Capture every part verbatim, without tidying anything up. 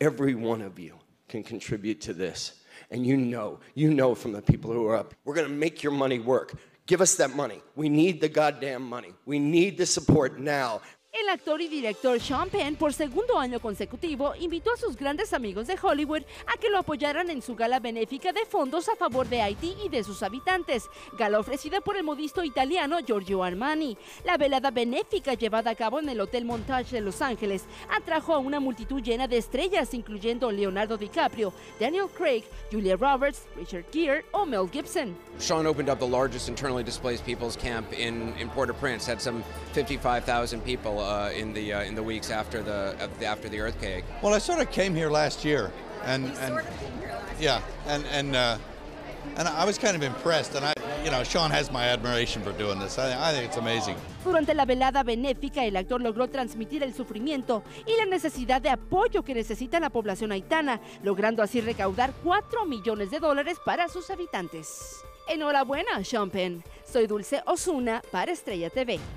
Every one of you can contribute to this. And you know, you know from the people who are up, we're going to make your money work. Give us that money. We need the goddamn money. We need the support now. El actor y director Sean Penn, por segundo año consecutivo, invitó a sus grandes amigos de Hollywood a que lo apoyaran en su gala benéfica de fondos a favor de Haití y de sus habitantes, gala ofrecida por el modisto italiano Giorgio Armani. La velada benéfica llevada a cabo en el Hotel Montage de Los Ángeles atrajo a una multitud llena de estrellas, incluyendo Leonardo DiCaprio, Daniel Craig, Julia Roberts, Richard Gere o Mel Gibson. Sean opened up the largest internally displaced people's camp in, in Port-au-Prince, had some fifty-five thousand people uh, in the uh, in the weeks after the after the earthquake. Well, I sort of came here last year, and and sort of came here last yeah, and and uh, and I was kind of impressed, and I, you know, Sean has my admiration for doing this. I, I think it's amazing. Durante la velada benéfica, el actor logró transmitir el sufrimiento y la necesidad de apoyo que necesita la población haitana, logrando así recaudar cuatro millones de dólares para sus habitantes. Enhorabuena, Sean Penn. Soy Dulce Osuna para Estrella T V.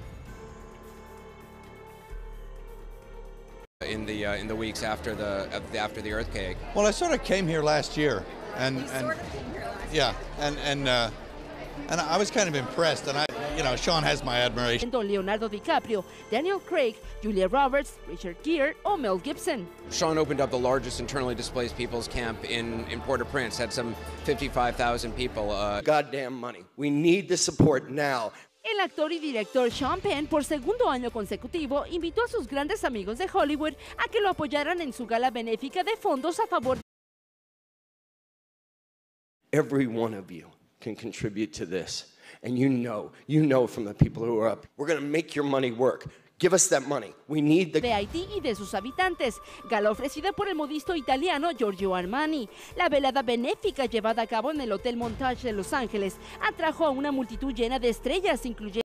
In the uh, in the weeks after the after the earthquake. Well, I sort of came here last year, and and sort of came here last yeah, and and uh, and I was kind of impressed, and I, you know, Sean has my admiration. Leonardo DiCaprio, Daniel Craig, Julia Roberts, Richard Gere o Mel Gibson. Sean opened up the largest internally displaced people's camp in in Port-au-Prince, had some fifty-five thousand people. Uh, Goddamn money. We need the support now. El actor y director Sean Penn, por segundo año consecutivo, invitó a sus grandes amigos de Hollywood a que lo apoyaran en su gala benéfica de fondos a favor de... Every one of you can contribute to this. And you know, you know from the people who are up, we're going to make your money work. Give us that money. We need the... de Haití y de sus habitantes, gala ofrecida por el modisto italiano Giorgio Armani. La velada benéfica llevada a cabo en el Hotel Montage de Los Ángeles atrajo a una multitud llena de estrellas, incluyendo